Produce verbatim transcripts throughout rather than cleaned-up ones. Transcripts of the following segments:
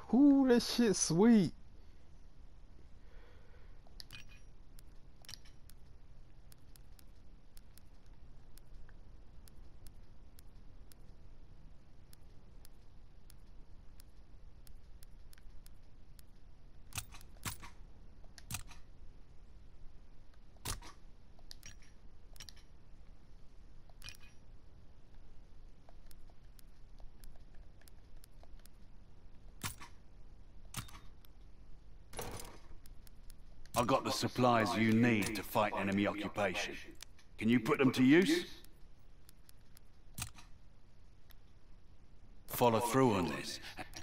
Ooh, that shit sweet. I've got the supplies you need to fight enemy occupation. Can you put them to use? Follow through on this.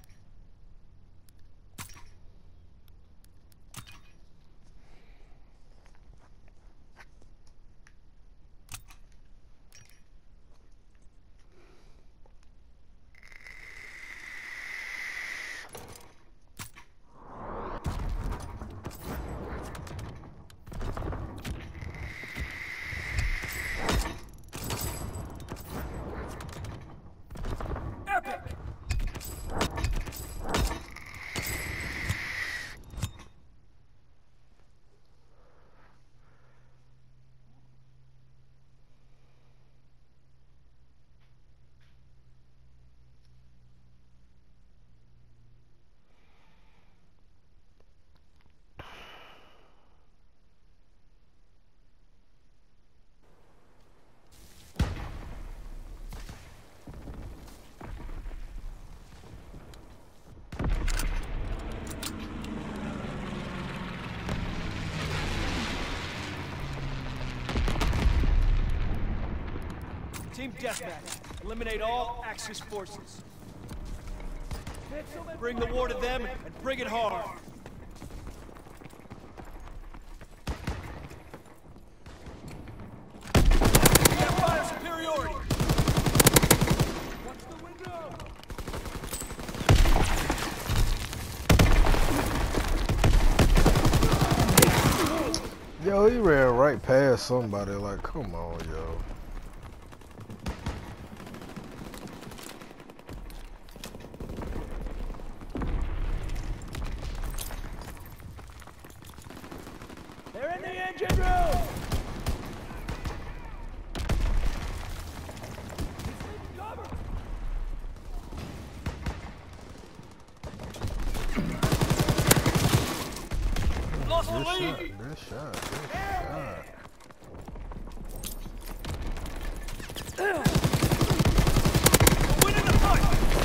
Team Deathmatch. Eliminate all Axis forces. Bring the war to them and bring it hard. We have fire superiority. Watch the window. Yo, he ran right past somebody. Like, come on, yo. They're in the engine room! Cover! Lost the Good shot, lead! good shot, good shot. Winning the fight!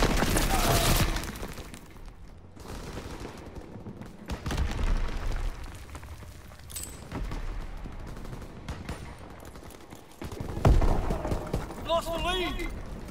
Lost the lead!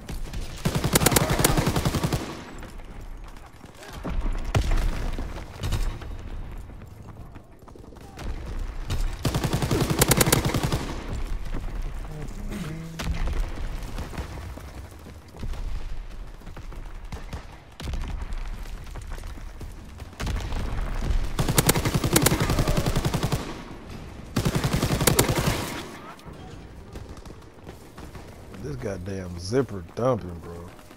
This goddamn zipper dumping, bro.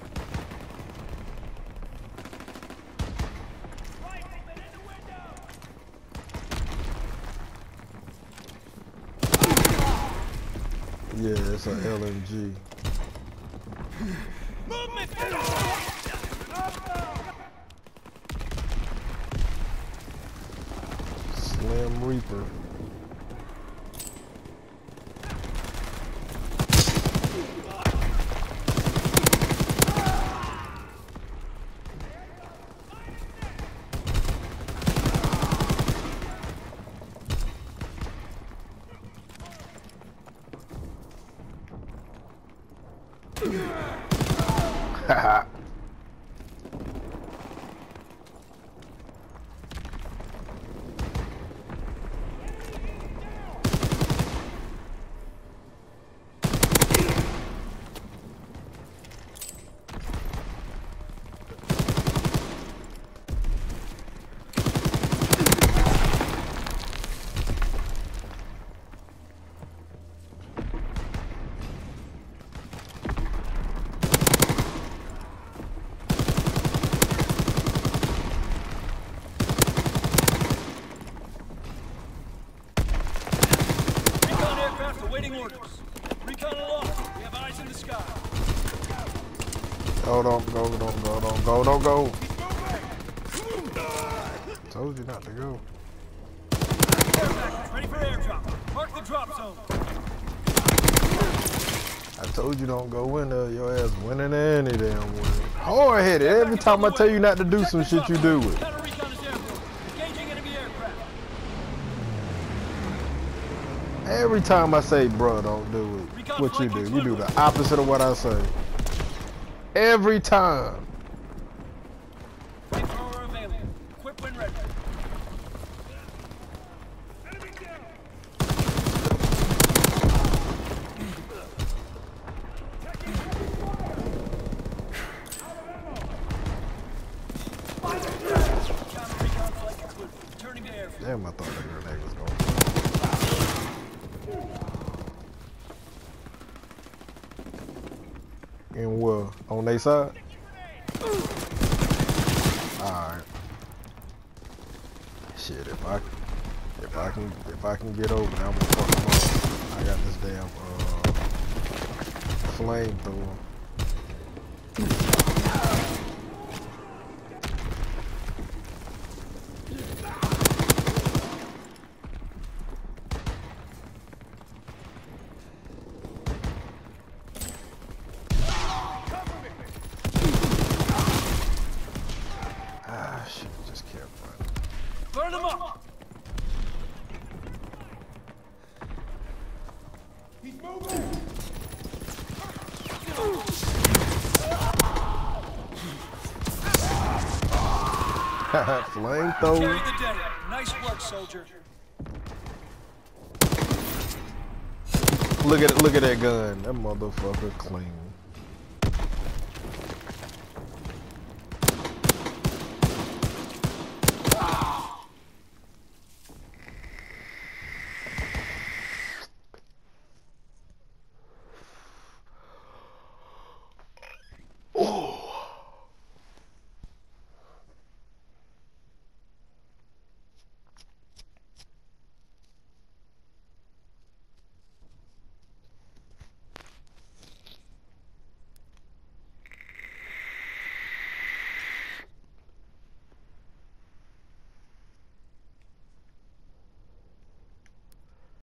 Yeah, it's an L M G. Movement! Slim Reaper. Haha. go, don't go, don't go, don't go. Told you not to go. Ready for airdrop. Mark the drop zone. I told you don't go in there. Your ass winning any damn way. Hard headed. Every time I tell you not to do some shit, you do it. Counter recon is airborne. Engaging enemy aircraft. Every time I say, bruh, don't do it, what you do? You do the opposite of what I say. Every time. Flamethrower available. Equip when ready. Damn, I thought that grenade was going. And what? On their side? Alright. Shit, if I if I can if I can get over there, I'm gonna fuck them up. I got this damn uh flamethrower. Ah, shit, just kept running. Burn them up! He's moving! Flamethrower. Carry the day. Nice work, soldier. Look at it, look at that gun. That motherfucker clean.